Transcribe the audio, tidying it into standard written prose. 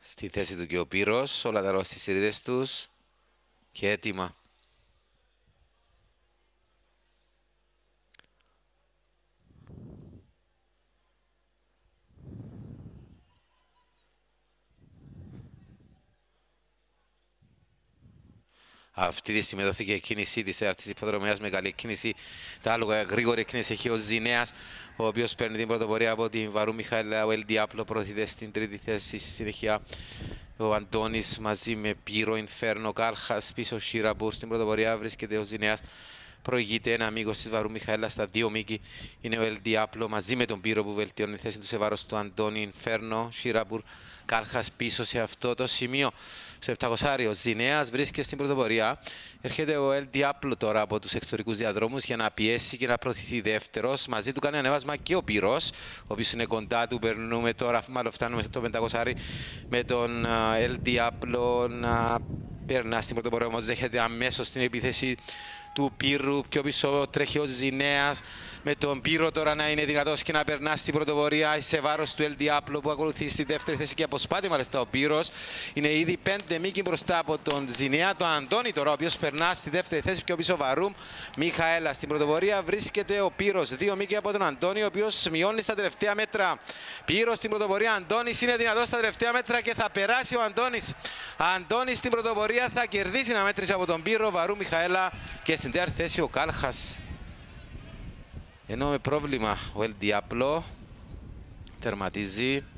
Στη θέση του και ο Πύρος, όλα τα ρόλα στις σειρίδες τους και έτοιμα. Αυτή τη στιγμή δόθηκε η κίνηση της έρτης υποδρομίας με καλή κίνηση. Τα άλογα γρήγορη κίνηση έχει ο Ζηνέας, ο οποίος παίρνει την πρωτοπορία από την Βαρού Μιχαήλα. Ο Ελδιάπλο προωθείται στην τρίτη θέση. Στη συνέχεια ο Αντώνης μαζί με Πύρο, Ινφέρνο, Κάλχας, πίσω Σιραπούρ στην πρωτοπορία βρίσκεται ο Ζηνέας. Προηγείται ένα αμίγος της Βαρού Μιχαήλα στα δύο μήκη. Είναι ο Ελδιάπλο μαζί με τον Πύρο που βελτιώνει τη θέση του σε βάρος του Αντώνη, Ινφέρνο, Σιραπούρ, Κάλχας πίσω σε αυτό το σημείο. Στο 700 ο Ζηνέας βρίσκεται στην πρωτοπορία. Έρχεται ο Ελδιάπλο τώρα από τους εξωτερικούς διαδρόμους για να πιέσει και να προωθηθεί δεύτερος. Μαζί του κάνει ανέβασμα και ο Πύρος, ο οποίος είναι κοντά του. Περνούμε τώρα, μάλλον φτάνουμε στο 500 με τον Ελδιάπλο να περνά στην πρωτοπορία, όμως δέχεται αμέσως την επίθεση του Πύρου. Πιο πίσω τρέχει ο Ζηνέας με τον Πύρο τώρα να είναι δυνατός και να περνά στην πρωτοπορία σε βάρος του Ελδιάπλο που ακολουθεί στη δεύτερη θέση και αποσπάται μάλιστα ο Πύρος. Είναι ήδη 5 μήκη μπροστά από τον Ζηνέα. Το Αντώνη τώρα ο οποίος περνά στη δεύτερη θέση. Πιο πίσω Βαρούμ Μιχαήλα στην πρωτοπορία βρίσκεται ο Πύρος. 2 μήκη από τον Αντώνη ο οποίος μειώνει στα τελευταία μέτρα. Πύρος στην πρωτοπορία. Αντώνης είναι δυνατός στα τελευταία μέτρα και θα περάσει ο Αντώνης. Αντώνης στην πρωτοπορία θα κερδίσει ένα μέτρηση από τον Πύρο. Βαρούμ Μιχαήλα και στην τέταρτη θέση ο Κάλχας. Ενώ με πρόβλημα ο Ελδιάπλο τερματίζει.